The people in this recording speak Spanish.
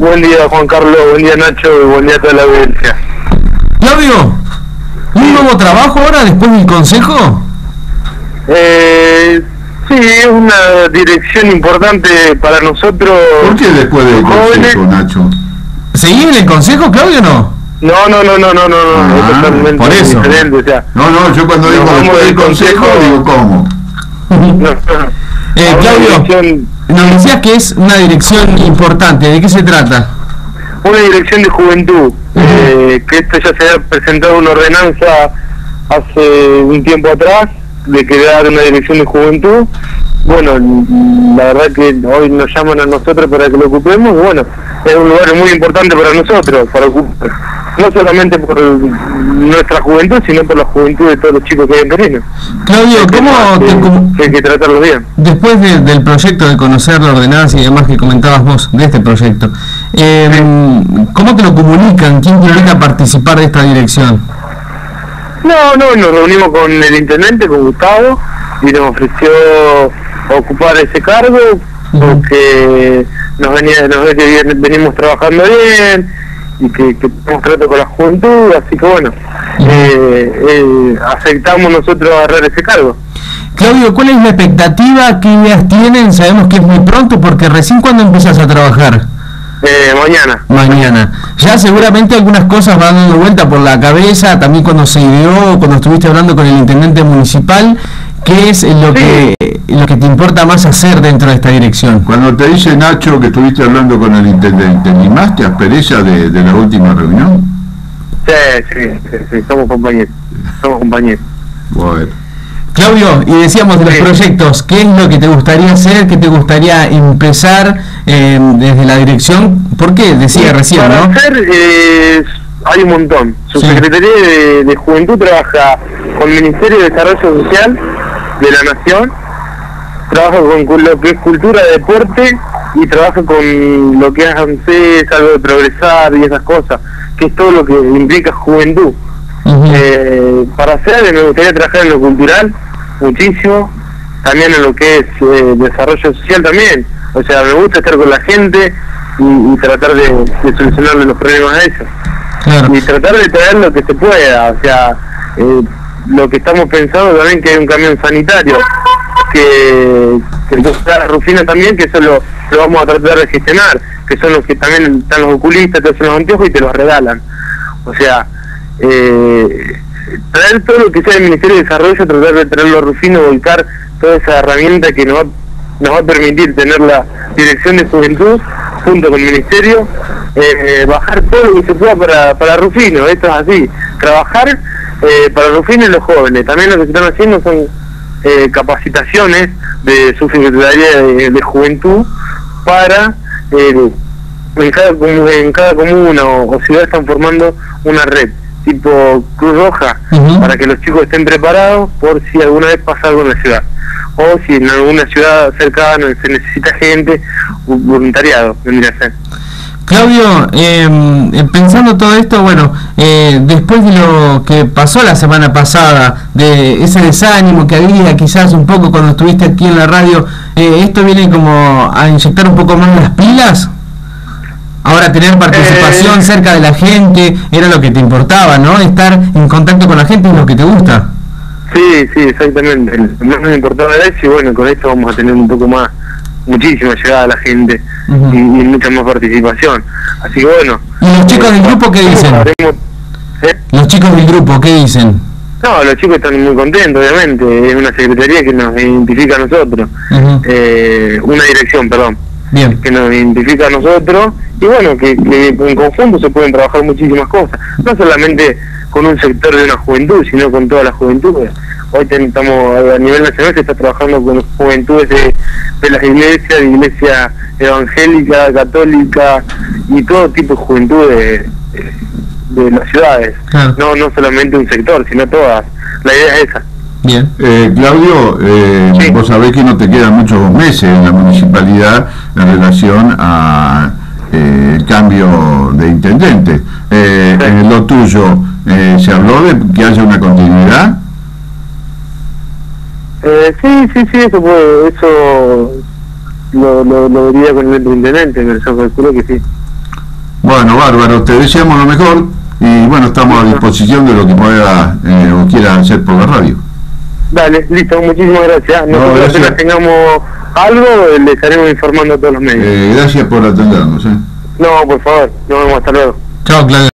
Buen día, Juan Carlos, buen día, Nacho, y buen día a toda la audiencia. Claudio, ¿un nuevo trabajo ahora después del consejo? Sí, es una dirección importante para nosotros. ¿Por qué después del consejo, Nacho? ¿Seguís en el consejo, Claudio, o no? No, es totalmente por eso. diferente, o sea. No, yo cuando digo después del consejo, digo ¿cómo? Claudio, nos decías que es una dirección importante, ¿de qué se trata? Una dirección de juventud, que esto ya se había presentado una ordenanza hace un tiempo atrás, de crear una dirección de juventud. Bueno, la verdad que hoy nos llaman a nosotros para que lo ocupemos, y bueno, es un lugar muy importante para nosotros, para ocupar, no solamente por nuestra juventud, sino por la juventud de todos los chicos que hay en Perino. Claudio, ¿cómo hay que tratarlos bien? Después del proyecto de conocer la ordenanza y demás que comentabas vos, de este proyecto, ¿cómo te lo comunican? ¿Quién te invita a participar de esta dirección? No, nos reunimos con el intendente, con Gustavo, y nos ofreció ocupar ese cargo porque nos ve que venimos trabajando bien y que tenemos trato con la juventud, así que bueno, aceptamos nosotros agarrar ese cargo. Claudio, ¿cuál es la expectativa? ¿Qué ideas tienen? Sabemos que es muy pronto, porque recién cuando empezás a trabajar. Mañana. Ya seguramente algunas cosas van dando vuelta por la cabeza, también cuando se ideó, cuando estuviste hablando con el intendente municipal. ¿Qué es lo que te importa más hacer dentro de esta dirección? Cuando te dice Nacho que estuviste hablando con el intendente, ¿limaste aspereza de la última reunión? Sí, somos compañeros. Bueno. Claudio, y decíamos de los proyectos, ¿qué es lo que te gustaría hacer, qué te gustaría empezar desde la dirección? ¿Por qué? Decía recién, ¿no? Para hacer, hay un montón. Su Secretaría de Juventud trabaja con el Ministerio de Desarrollo Social de la Nación, trabaja con lo que es cultura, deporte, y trabaja con lo que es ANSES, algo de progresar y esas cosas, que es todo lo que implica juventud. Para hacer, me gustaría trabajar en lo cultural muchísimo, también en lo que es desarrollo social también, o sea, me gusta estar con la gente y tratar de solucionarle los problemas a ellos. Claro. Y tratar de traer lo que se pueda, o sea, lo que estamos pensando también, que hay un camión sanitario que está la Rufina también, que eso lo vamos a tratar de gestionar, que son los que también están los oculistas, te hacen los anteojos y te los regalan, o sea, traer todo lo que sea del Ministerio de Desarrollo, tratar de traerlo a Rufino, volcar toda esa herramienta que nos va a permitir tener la dirección de juventud junto con el Ministerio, bajar todo lo que se pueda para Rufino. Esto es así, trabajar para Rufino y los jóvenes. También lo que se están haciendo son capacitaciones de su Secretaría de Juventud para en cada comuna o ciudad están formando una red tipo Cruz Roja, para que los chicos estén preparados por si alguna vez pasa algo en la ciudad, o si en alguna ciudad cercana se necesita gente, voluntariado vendría a ser. Claudio, pensando todo esto, bueno, después de lo que pasó la semana pasada, de ese desánimo que había quizás un poco cuando estuviste aquí en la radio, ¿esto viene como a inyectar un poco más las pilas? Ahora tener participación cerca de la gente era lo que te importaba, ¿no? Estar en contacto con la gente es lo que te gusta. Sí, exactamente. No nos importaba eso, y bueno, con esto vamos a tener un poco más, muchísima llegada a la gente y mucha más participación. Así que bueno. ¿Y los chicos del grupo qué dicen? ¿Los chicos del grupo qué dicen? No, los chicos están muy contentos, obviamente. Es una secretaría que nos identifica a nosotros. Una dirección, perdón. Bien. Que nos identifica a nosotros, y bueno, que en conjunto se pueden trabajar muchísimas cosas, no solamente con un sector de una juventud, sino con toda la juventud. Hoy estamos a nivel nacional, se está trabajando con juventudes de las iglesias, de iglesia evangélica, católica, y todo tipo de juventud de las ciudades. Claro. No solamente un sector, sino todas. La idea es esa. Bien. Claudio, sí. Vos sabés que no te quedan muchos meses en la municipalidad en relación a el cambio de intendente. En lo tuyo, ¿se habló de que haya una continuidad? Sí, eso lo vería con el intendente, pero yo calculo que sí. Bueno, bárbaro, te deseamos lo mejor y bueno, estamos a disposición de lo que pueda o quiera hacer por la radio. Dale, listo, muchísimas gracias. Nosotros gracias. apenas tengamos algo, le estaremos informando a todos los medios. Gracias por atendernos. No, por favor, nos vemos, hasta luego. Chao, Claudio.